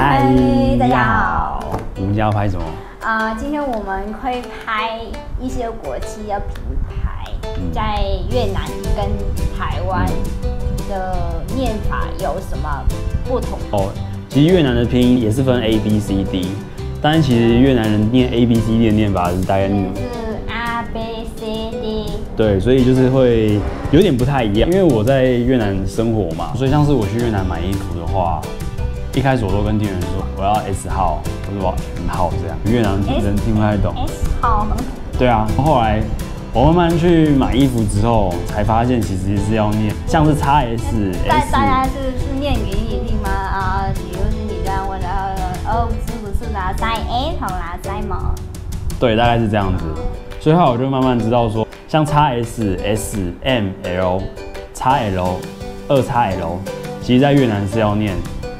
嗨，大家好。我们今天要拍什么？ 今天我们会拍一些国际的品牌，在越南跟台湾的念法有什么不同？ 其实越南的拼音也是分 A B C D， 但是其实越南人念 A B C D 的念法是大概是 A B C D。 对，所以就是会有点不太一样。因为我在越南生活嘛，所以像是我去越南买衣服的话，一开始我都跟店员说我要 S 号，或者我要 M 号这样。越南人听不太懂。 S 号。对啊，后来我慢慢去买衣服之后，才发现其实是要念，像是 XS。 大家是念给你听吗？比如是你这样问，然后是不是拿塞 A 头拿塞么？ 对，大概是这样子。所以后来我就慢慢知道说，像 XS、S、M、L、XL、2XL，其实在越南是要念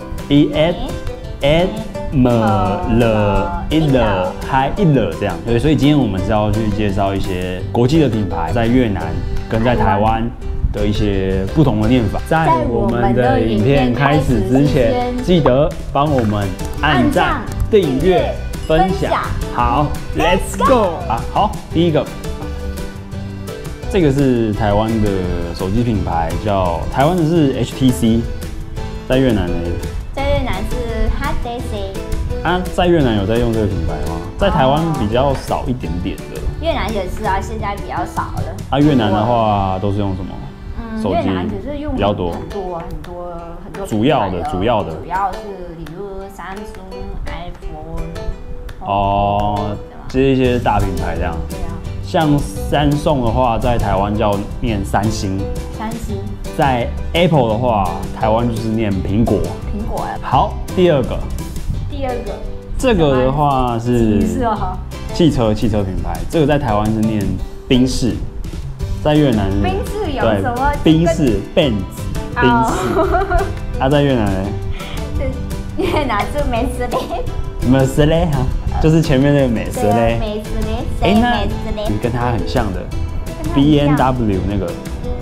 E、S、M、L、I、L 这样。对，所以今天我们是要去介绍一些国际的品牌在越南跟在台湾的一些不同的念法。在我们的影片开始之前，记得帮我们按赞、订阅、分享。好 ，Let's go 好，第一个，这个是台湾的手机品牌，叫台湾的是 HTC， 在越南呢？ 在越南是 HTC。 在越南有在用这个品牌吗？在台湾比較少一点点的。 越南也是现在比较少了。 越南的话都是用什么？手机越南只是用比较多， 很多。 主要是比如Samsung、iPhone。 这一些大品牌这样。对啊。像Samsung的话，在台湾叫念三星。在 Apple 的话，台湾就是念苹果。好，第二个。这个的话是汽车品牌，这个在台湾是念宾士，在越南是宾士有什么？ 宾士 Benz 宾士。在越南呢？ 越南是 Mercedes 就是前面那个美斯雷。 那跟它很像的 BMW 那个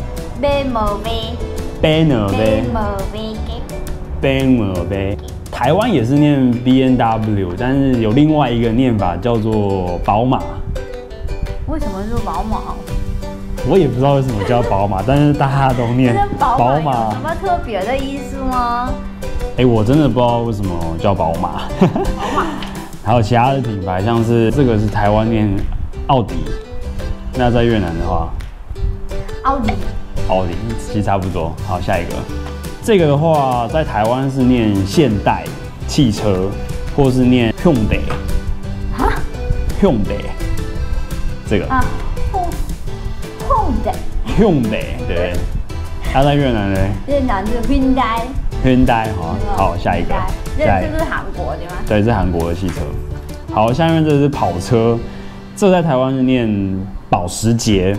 BMW。台湾也是念 BMW， 但是有另外一个念法叫做宝马。 为什么是宝马？ 我也不知道为什么叫宝马，但是大家都念宝马。 有什么特别的意思吗？ 我真的不知道为什么叫宝马。还有其他的品牌，像是这个是台湾念奥迪，那在越南的话， 奥迪其实差不多。好，下一个。这个的话，在台湾是念现代汽车，或是念 Hyundai。Hyundai 这个。Hyundai 对。在越南呢？ 越南是 Hyundai。 好，下一个。 这是韩国的吗？ 对，是韩国的汽车。好，下面这是跑车，这在台湾是念保时捷。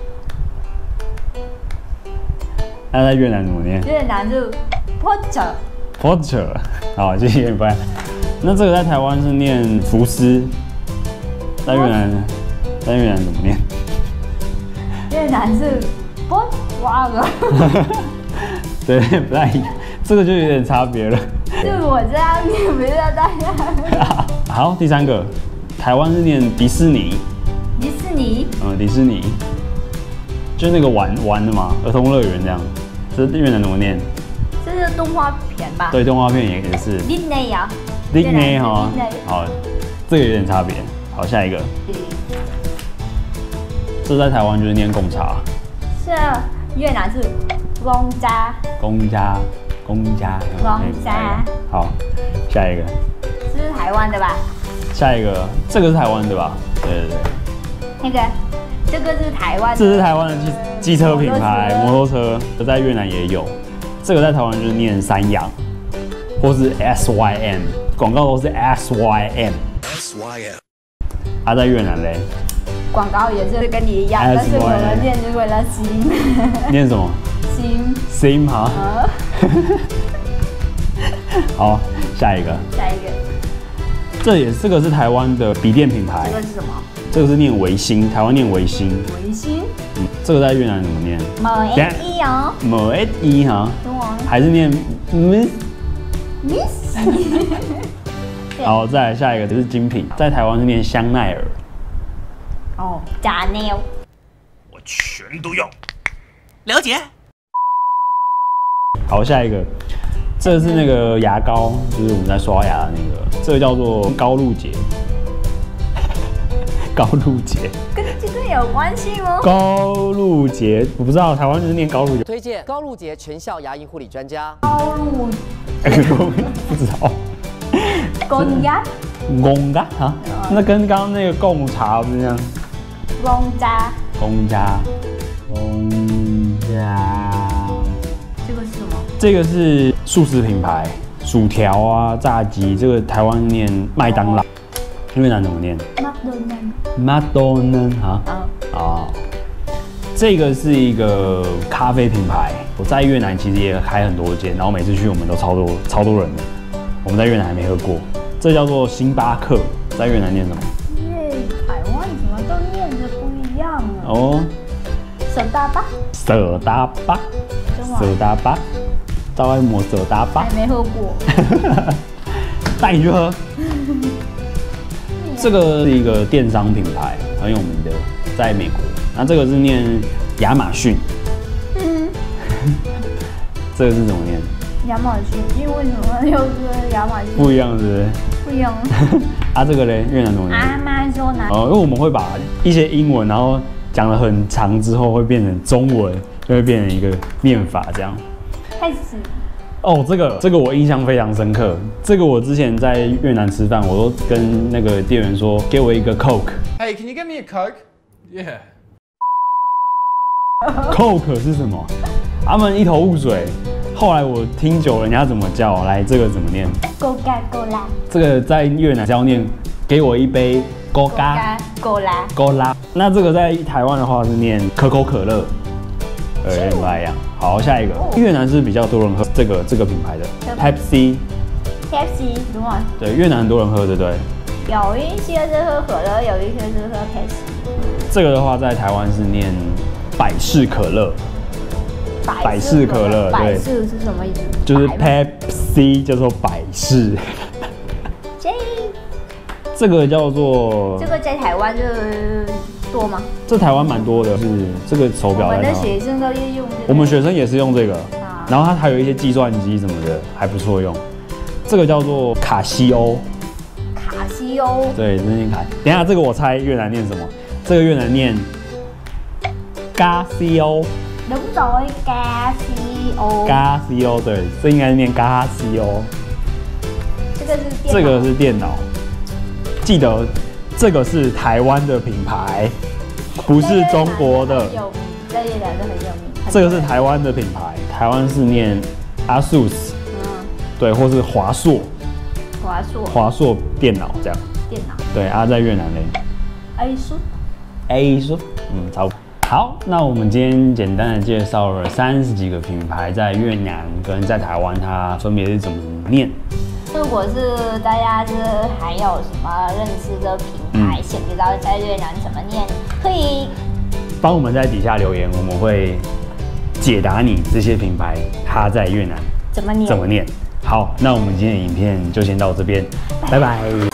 在越南怎么念？ 越南是 Porsche。好，谢谢不然。那这个在台湾是念福斯，在越南怎么念？ 越南是 Volkswagen。 对，不太一样，这个就有点差别了。 就我这样念，不要大家。 好，第三个，台湾是念迪士尼。 迪士尼， 就是那个玩的嘛，儿童乐园这样。这越南怎么念？ 这是动画片吧？ 对，动画片也是。 Disney 好，这个有点差别。好，下一个。这在台湾就是念贡茶。 是越南是公家。 好，下一个。 这是台湾的吧？ 下一个，这个是台湾的吧？对。 这个是台湾的。 这是台湾的机车品牌，摩托车，在越南也有。这个在台湾就是念三洋，或是 SYM， 广告都是 SYM。在越南嘞？ 广告也是跟你一样，但是我们念是为了心。 念什么？心哈。好，下一个。这个是台湾的笔电品牌。 这个是什么？ 这个是念维新，台湾念维新。这个在越南怎么念 ？MSI 哈，还是念 Miss。 好，再来下一个就是精品，在台湾是念香奈儿。 哦，假妞。 我全都要。了解。 好，下一个，这是那个牙膏，就是我们在刷牙的那个，这个叫做高露洁。高露洁跟这个有关系吗？ 高露洁，我不知道，台湾就是念高露洁。 推荐高露洁全效牙龈护理专家。 高露， 不知道。 公鸭， 公家啊？那跟刚刚那个贡茶不是这样？ 公家， 公家，公家。 这个是什么？ 这个是素食品牌，薯条啊、炸鸡，这个台湾念麦当劳，越南怎么念？麦当劳啊？啊，这个是一个咖啡品牌，我在越南其实也开很多间，然后每次去我们都超多人的。我们在越南还没喝过，这叫做星巴克，在越南念什么？ 台湾怎么都念着不一样啊？ 哦， 舍大巴， 舍大巴，舍大巴，招爱摩舍大巴， 还没喝过， 带你去喝。这个是一个电商品牌，很有名的，在美国。那这个是念亚马逊。这个是怎么念？ 亚马逊，因为为什么又是亚马逊？ 不一样，是不是？ 不一样。 啊，这个嘞，越南怎么念？ 阿妈说哪？ 因为我们会把一些英文，然后讲了很长之后，会变成中文，就会变成一个念法这样。 开始。 哦，这个我印象非常深刻。这个我之前在越南吃饭，我都跟那个店员说，给我一个 Coke。Hey, can you give me a Coke? Yeah. Coke 是什么？他们一头雾水。后来我听久了，人家怎么叫？来，这个怎么念 ？Coca-Cola。 这个在越南是要念，给我一杯 Coca-Cola。 那这个在台湾的话是念可口可乐。不太一样。好，下一个，越南是比较多人喝这个品牌的 Pepsi。Pepsi đúng rồi。 对，越南很多人喝，对不对？ 有一些是喝可乐，有一些是喝 Pepsi。 这个的话，在台湾是念百事可乐。百事可乐，对。 百事是什么意思？ 就是 Pepsi 叫做百事。这个叫做。这个在台湾就多吗？ 这台湾蛮多的，是这个手表。 我们的学生都用。 我们学生也是用这个，然后它还有一些计算机什么的，还不错用。这个叫做卡西欧。 卡西欧。 对，这念卡。等一下，这个我猜越南念什么？这个越南念嘎西欧。 đúng rồi, Casio。 Casio 对，这应该是念 Casio。这个是电脑。记得这个是台湾的品牌，不是中国的。 在越南都很有名。 这个是台湾的品牌，台湾是念 ASUS。对，或是华硕。华硕电脑这样。 电脑。 对啊，在越南嘞。ASUS。差不多。好，那我们今天简单的介绍了30几个品牌在越南跟在台湾，它分别是怎么念。 如果是大家是还有什么认识的品牌，想知道在越南怎么念，可以帮我们在底下留言，我们会解答你这些品牌它在越南怎么念。好，那我们今天的影片就先到这边，拜拜。